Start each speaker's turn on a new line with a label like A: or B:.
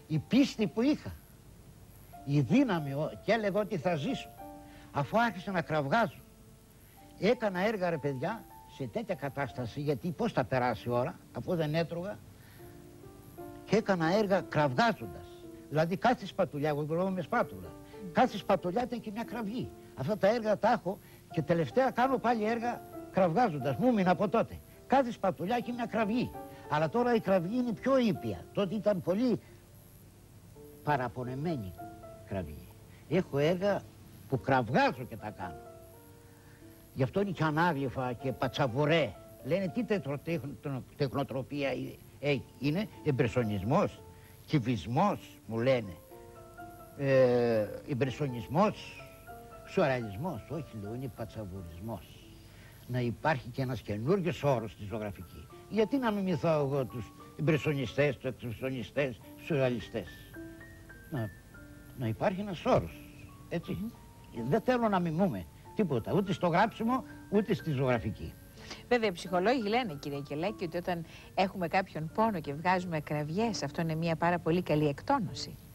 A: η πίστη που είχα, η δύναμη και έλεγα ότι θα ζήσω. Αφού άρχισα να κραυγάζω, έκανα έργα ρε παιδιά σε τέτοια κατάσταση, γιατί πώς θα περάσει η ώρα αφού δεν έτρωγα, και έκανα έργα κραυγάζοντας. Δηλαδή κάθε σπατουλιά, εγώ δουλεύω με σπάτουλα, κάθε σπατουλιά ήταν και μια κραυγή. Αυτά τα έργα τα έχω και τελευταία κάνω πάλι έργα κραυγάζοντας. Μου έμεινε από τότε. Κάθε σπατουλιά και μια κραυγή. Αλλά τώρα η κραυγή είναι πιο ήπια. Τότε ήταν πολύ παραπονεμένη κραυγή. Έχω έργα που κραυγάζω και τα κάνω. Γι' αυτό είναι και ανάγλυφα και πατσαβουρέ. Λένε τι τεχνοτροπία είναι, εμπρεσονισμός, κυβισμός μου λένε. Εμπρεσονισμός, σουρεαλισμός, όχι λέω, είναι πατσαβουρισμός. Να υπάρχει και ένας καινούριος όρος στη ζωγραφική. Γιατί να μιμηθώ εγώ τους εμπρεσονιστές, τους εξπρεσονιστές, τους σουρεαλιστές. Να υπάρχει ένας όρος, έτσι. Δεν θέλω να μιμούμε τίποτα, ούτε στο γράψιμο, ούτε στη ζωγραφική.
B: Βέβαια, οι ψυχολόγοι λένε, κύριε Κελέκη, ότι όταν έχουμε κάποιον πόνο και βγάζουμε κραυγές, αυτό είναι μια πάρα πολύ καλή εκτόνωση.